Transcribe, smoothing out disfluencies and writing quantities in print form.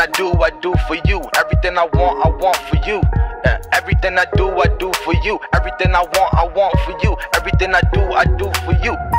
I do for you. Everything I want for you. Everything I do for you. Everything I want for you. Everything I do for you.